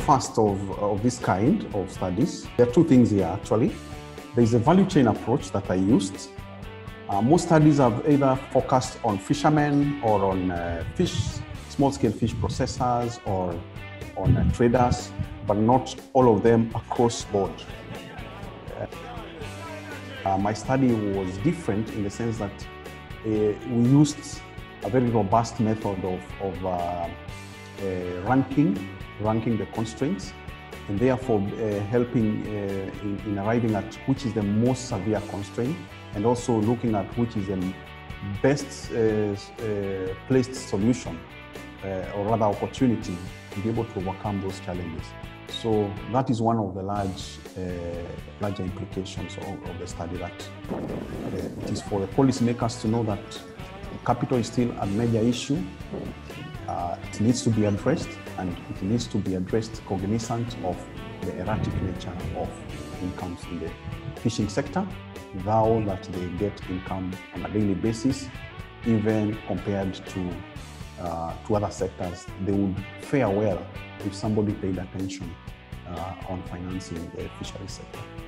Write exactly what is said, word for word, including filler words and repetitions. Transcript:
first of, of this kind of studies. There are two things here actually. There is a value chain approach that I used. Uh, most studies have either focused on fishermen or on uh, fish, small-scale fish processors or on uh, traders, but not all of them across board. Uh, my study was different in the sense that uh, we used a very robust method of, of uh, uh, ranking, ranking the constraints, and therefore uh, helping uh, in, in arriving at which is the most severe constraint, and also looking at which is the best uh, uh, placed solution, uh, or rather opportunity to be able to overcome those challenges. So that is one of the large, uh, larger implications of, of the study, that uh, it is for the policymakers to know that capital is still a major issue. Uh, it needs to be addressed, and it needs to be addressed cognizant of the erratic nature of incomes in the fishing sector, though that they get income on a daily basis, even compared to, uh, to other sectors. They would fare well if somebody paid attention uh, on financing the fisheries sector.